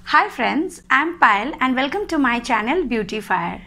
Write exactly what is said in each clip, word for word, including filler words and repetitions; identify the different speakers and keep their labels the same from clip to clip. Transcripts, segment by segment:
Speaker 1: Hi friends, I'm Payal and welcome to my channel Beautyfire.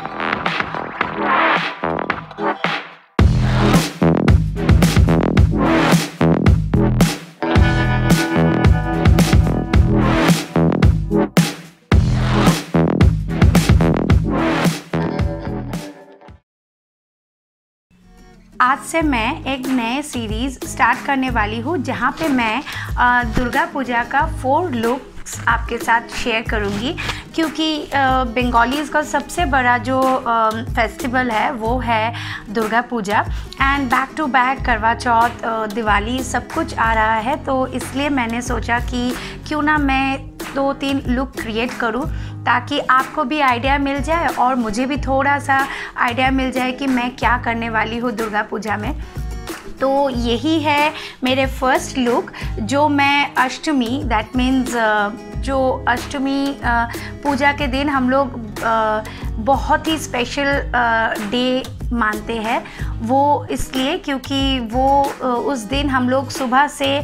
Speaker 1: आज से मैं एक नए सीरीज़ स्टार्ट करने वाली हूँ जहाँ पे मैं दुर्गा पूजा का फोर लुक्स आपके साथ शेयर करूँगी, क्योंकि बंगालीज़ का सबसे बड़ा जो फेस्टिवल है वो है Durga Puja and back to back Karva Chauth, Diwali सब कुछ आ रहा है। तो इसलिए मैंने सोचा कि क्यों ना मैं दो तीन लुक क्रिएट करूं ताकि आपको भी आइडिया मिल जाए और मुझे भी थोड़ा सा आइडिया मिल जाए कि मैं क्या करने वाली हूँ दुर्गा पूजा में। तो यही है मेरे फर्स्ट लुक जो मैं अष्टमी, दैट मीन्स जो अष्टमी पूजा के दिन हम लोग बहुत ही स्पेशल डे मानते हैं। वो इसलिए क्योंकि वो उस दिन हम लोग सुबह से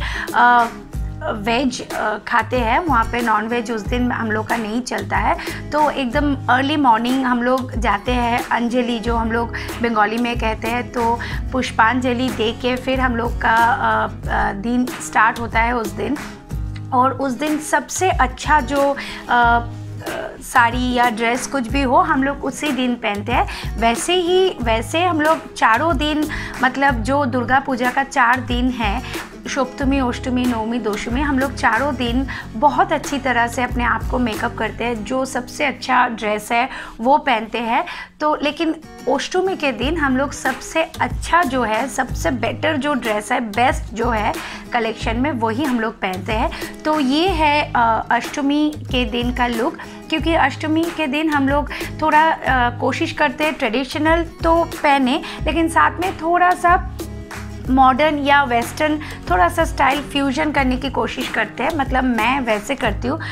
Speaker 1: वेज खाते हैं, वहाँ पे नॉन वेज उस दिन हम लोग का नहीं चलता है। तो एकदम अर्ली मॉर्निंग हम लोग जाते हैं अंजलि, जो हम लोग बंगाली में कहते हैं, तो पुष्पांजलि दे के फिर हम लोग का दिन स्टार्ट होता है उस दिन। और उस दिन सबसे अच्छा जो आ, साड़ी या ड्रेस कुछ भी हो हम लोग उसी दिन पहनते हैं। वैसे ही वैसे हम लोग चारों दिन, मतलब जो दुर्गा पूजा का चार दिन है, सप्तमी, अष्टमी, नवमी, दशमी, हम लोग चारों दिन बहुत अच्छी तरह से अपने आप को मेकअप करते हैं। जो सबसे अच्छा ड्रेस है वो पहनते हैं। तो लेकिन अष्टमी के दिन हम लोग सबसे अच्छा जो है, सबसे बेटर जो ड्रेस है, बेस्ट जो है कलेक्शन में, वही हम लोग पहनते हैं। तो ये है अष्टमी के दिन का लुक, क्योंकि अष्टमी के दिन हम लोग थोड़ा आ, कोशिश करते हैं ट्रेडिशनल तो पहने, लेकिन साथ में थोड़ा सा मॉडर्न या वेस्टर्न थोड़ा सा स्टाइल फ्यूजन करने की कोशिश करते हैं, मतलब मैं वैसे करती हूँ।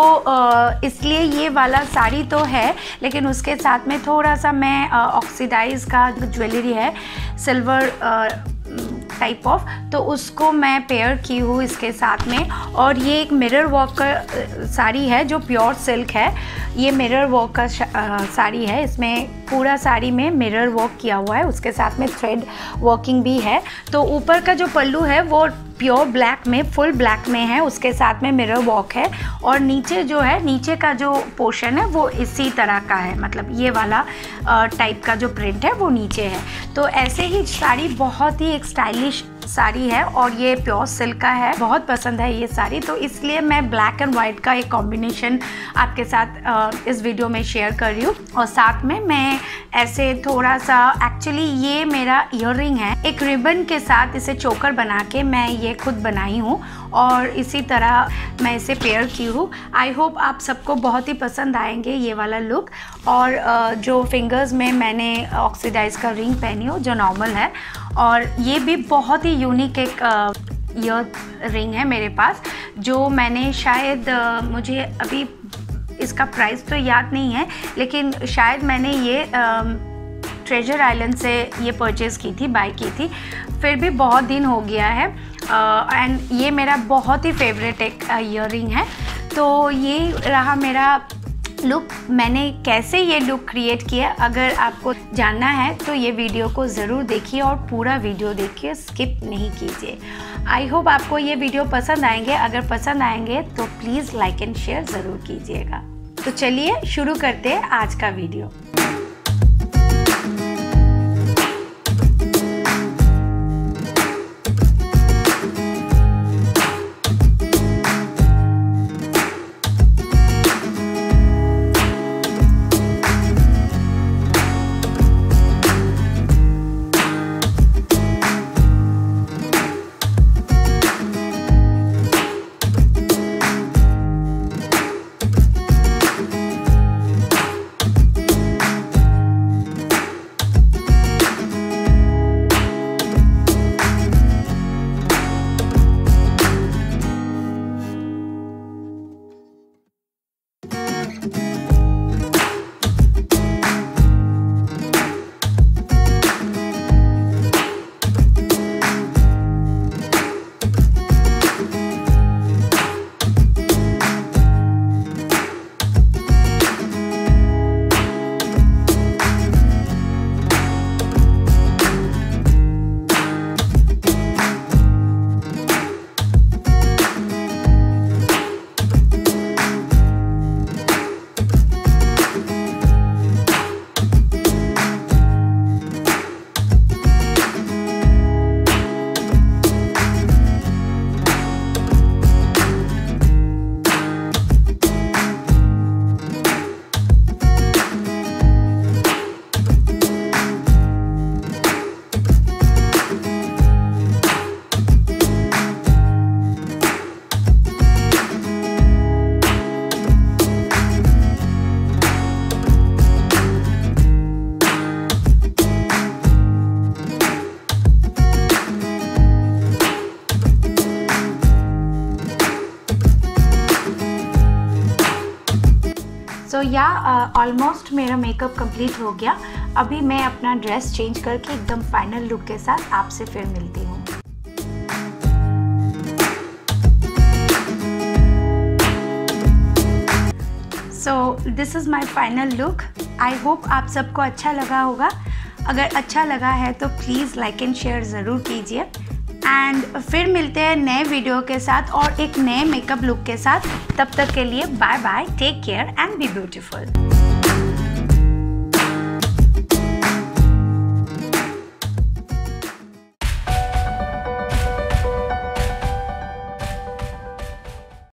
Speaker 1: तो इसलिए ये वाला साड़ी तो है, लेकिन उसके साथ में थोड़ा सा मैं ऑक्सीडाइज का ज्वेलरी है, सिल्वर टाइप ऑफ, तो उसको मैं पेयर की हूँ इसके साथ में। और ये एक मिरर वर्क का साड़ी है जो प्योर सिल्क है। ये मिरर वर्क का साड़ी है, इसमें पूरा साड़ी में मिरर वर्क किया हुआ है, उसके साथ में थ्रेड वर्किंग भी है। तो ऊपर का जो पल्लू है वो प्योर ब्लैक में, फुल ब्लैक में है, उसके साथ में मिरर वर्क है। और नीचे जो है, नीचे का जो पोर्शन है वो इसी तरह का है, मतलब ये वाला टाइप का जो प्रिंट है वो नीचे है। तो ऐसे ही साड़ी बहुत ही एक स्टाइलिश साड़ी है और ये प्योर सिल्क का है। बहुत पसंद है ये साड़ी, तो इसलिए मैं ब्लैक एंड वाइट का एक कॉम्बिनेशन आपके साथ इस वीडियो में शेयर कर रही हूँ। और साथ में मैं ऐसे थोड़ा सा, एक्चुअली ये मेरा ईयररिंग है, एक रिबन के साथ इसे चोकर बना के मैं ये खुद बनाई हूँ और इसी तरह मैं इसे पेयर की हूँ। आई होप आप सबको बहुत ही पसंद आएंगे ये वाला लुक। और जो फिंगर्स में मैंने ऑक्सीडाइज का रिंग पहनी हो जो नॉर्मल है, और ये भी बहुत ही यूनिक एक ईयर रिंग है मेरे पास, जो मैंने शायद, मुझे अभी इसका प्राइस तो याद नहीं है, लेकिन शायद मैंने ये ट्रेजर आइलैंड से ये परचेज़ की थी, बाय की थी, फिर भी बहुत दिन हो गया है। एंड uh, ये मेरा बहुत ही फेवरेट एक ईयर रिंग है। तो ये रहा मेरा लुक। मैंने कैसे ये लुक क्रिएट किया, अगर आपको जानना है तो ये वीडियो को ज़रूर देखिए और पूरा वीडियो देखिए, स्किप नहीं कीजिए। आई होप आपको ये वीडियो पसंद आएंगे। अगर पसंद आएंगे तो प्लीज़ लाइक एंड शेयर ज़रूर कीजिएगा। तो चलिए शुरू करते हैं आज का वीडियो। सो या ऑलमोस्ट मेरा मेकअप कंप्लीट हो गया। अभी मैं अपना ड्रेस चेंज करके एकदम फाइनल लुक के साथ आपसे फिर मिलती हूँ। So this is my final look. I hope आप सबको अच्छा लगा होगा। अगर अच्छा लगा है तो प्लीज़ लाइक एंड शेयर ज़रूर कीजिए। एंड फिर मिलते हैं नए वीडियो के साथ और एक नए मेकअप लुक के साथ। तब तक के लिए bye bye, take care and be beautiful.